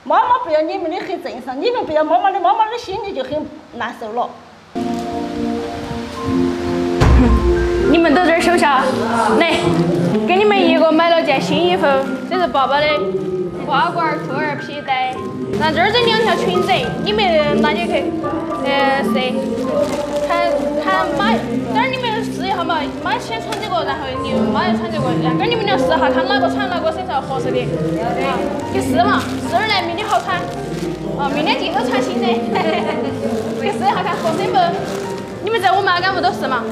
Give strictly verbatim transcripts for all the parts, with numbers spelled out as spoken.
妈妈不要你们的很正常，你们不要妈妈的，妈妈的心里就很难受了。 你们都这儿收下，来，给你们一个买了件新衣服，这是爸爸的花褂兔儿皮带，那这儿这两条裙子，你们拿进去，呃，试，看看妈，这儿你们试一下嘛，妈先穿这个，然后你妈也穿这个，然后你们俩试下，看哪个穿哪个身上合适的，对，你试嘛，试出来明天好穿，哦，明天记得穿新的，你试一下看合身不？你们在我妈干屋都试嘛。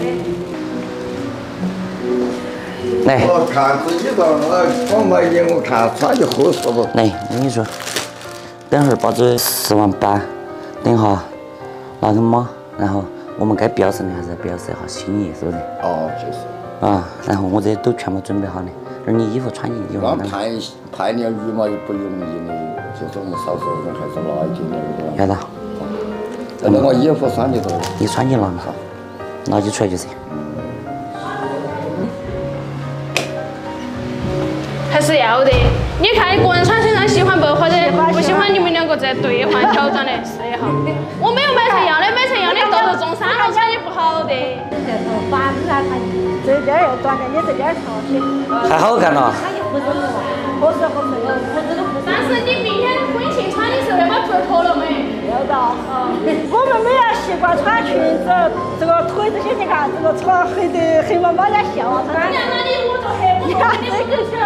来， 我看自己的那我买的，我看穿就合适不？ 来，我跟你说，等会儿把这十万八，等下拿给妈，然后我们该表示的还是表示一下心意，是不是？ 哦，就是。 啊，然后我这都全部准备好了，而你衣服穿进去。 那判判点羽毛又不容易的，就是我们少数人还是拿一点点的。 晓得。 那我衣服穿里头。 你穿进拿嘛，拿起出来就是。 还是要的，你看你个人穿身上喜欢不，或者不喜欢，你们两个再兑换挑战的试一下。我没有买成一样的，买成一样的到时候中山路穿也不好的。 这头发不咋穿，这边又短点，你这边长些。 还好看了。 合适合适合适，我这个不是。 但是你明天婚庆穿的时候要把腿脱了没？ 要的。我们没有习惯穿裙子，这个腿这些你看，这个穿黑的黑麻麻的笑啊。 人家那里我做黑，我做黑的不行。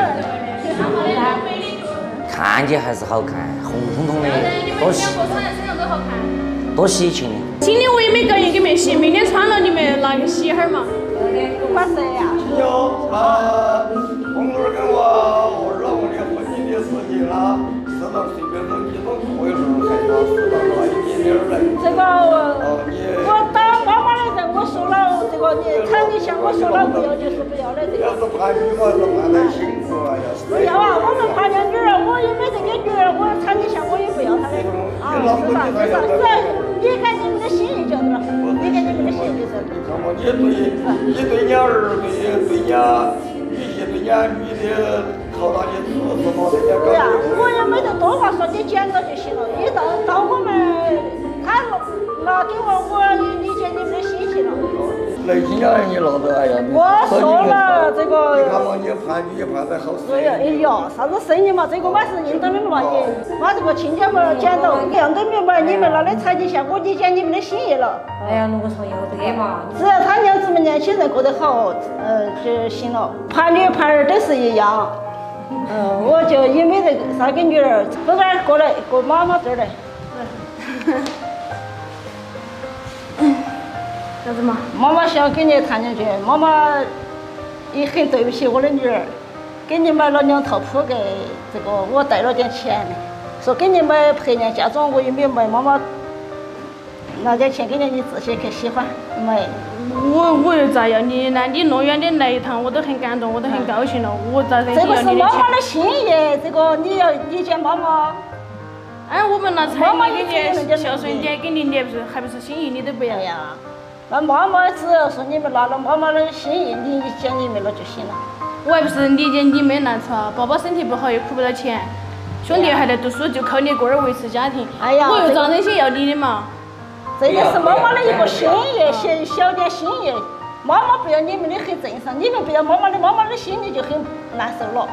看起还是好看，红彤彤的，多喜，多喜庆的。 今天我也没赶紧给你们洗，明天穿了你们拿去洗哈儿嘛。 不管谁呀。 有啊，红儿跟我我老公的婚姻的事情啦，适当随便走几种过一会儿，还要适当拿一点点来。 这个我当妈妈的人，我说了这个你看你像我说了不要就是不要的这个。 要是盼女嘛，是盼得辛苦啊，要是。 不要啊，我们盼了女儿，我也没这个女儿，我看你像我也不要她的。啊，是吧？是吧？是，你看你们的心意就是了，你看你们的心意就是。 你看嘛，你对你对你儿对对你女婿对你女的靠到你做什么人家搞。 对呀，我也没得多话说，你捡到就行了。你到到我们，他拿给我，我理解你们的心情了。 内心啊，你闹得哎呀， 我说了这个。 你看嘛，你盼女盼得好生意。 哎呀，啥子生意嘛？这个嘛是应当的嘛，你把这个亲家们捡到，样都明白，你们拿的彩礼钱，我理解你们的心意了。 哎呀，如果说要得嘛， 只要他娘子们年轻人过得好，呃就行了。盼女盼儿都是一样。嗯，我就也没得啥个女儿，都在过来过妈妈这儿来。 啥子嘛？ 妈妈想跟你谈两句，妈妈也很对不起我的女儿，给你买了两套铺盖，这个我带了点钱，说给你买陪娘嫁妆，我也没有买，妈妈拿点钱给你，你自己去喜欢买。 我我又咋要你呢？你那远的来一趟，我都很感动，我都很高兴了。我咋忍心要你的钱？ 这个是妈妈的心意，这个你要理解妈妈。 哎，我们拿彩礼给你，孝顺点给你，你不是还不是心意你都不要呀？那妈妈只要说你们拿了妈妈的心意，理解你们了就行了。 我还不是理解你们难处啊！爸爸身体不好又挣不到钱，兄弟还在读书，就靠你个儿维持家庭。 哎呀， 我又咋忍心要你的嘛？ 这个是妈妈的一个心意，小小点心意。妈妈不要你们的很正常，你们不要妈妈的，妈妈的心里就很难受了。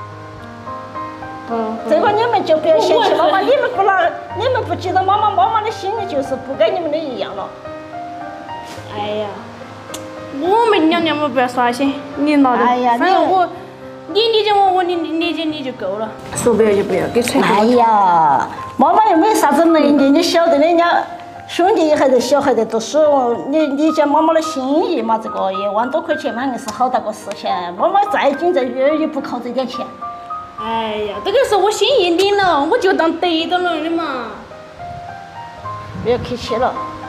嗯， 这个你们就不要嫌弃妈妈，你们不拿，你们不记得妈妈，妈妈的心里就是不跟你们的一样了。 哎呀，我们娘娘们不要耍心，你拿的。 哎呀， 反正我，你理解我，我理理解你就够了。说不要就不要，给吹。 哎呀，妈妈又没啥子能力，你晓得的，人家兄弟还在小还在读书，你理解妈妈的心意嘛？这个一万多块钱嘛，硬是好大个事情。妈妈再紧再远也不靠这点钱。 哎呀，这个是我心意领了，我就当得到了的嘛。 不要客气了。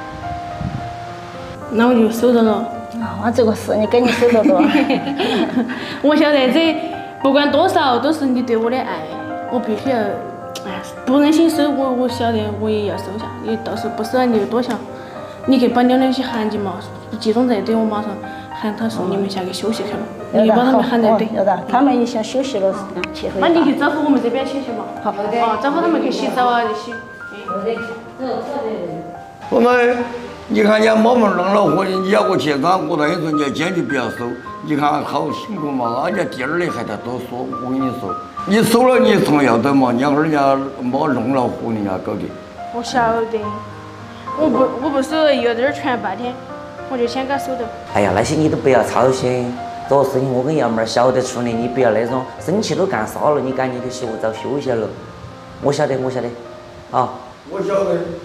那我就收到了。 啊，我这个事你给你收到了。 我晓得这不管多少都是你对我的爱，我必须要，哎呀，不忍心收，我我晓得我也要收下。你到时候不收你就多想，你去把两两些喊进嘛，集中在对我马上喊他送你们下去休息去了。 你把他们喊来对。 要的，他们也想休息了，去回。 那你去招呼我们这边去去嘛。 好。 哦，招呼他们去洗澡啊这些。 后来，你看人家某某弄了活，你要过去干，我那时候你要坚决不要收。你看好辛苦嘛，人家第二的还在多说。我跟你说，你收了你从要得嘛，你要人家没弄了活，人家搞的。 我晓得，我不我不收一个这儿传半天，我就先给他收到。 哎呀，那些你都不要操心，这个事情我跟幺妹儿晓得处理，你不要那种生气都干啥了，你赶紧去洗个澡休息了。我晓得，我晓得，啊。 我晓得。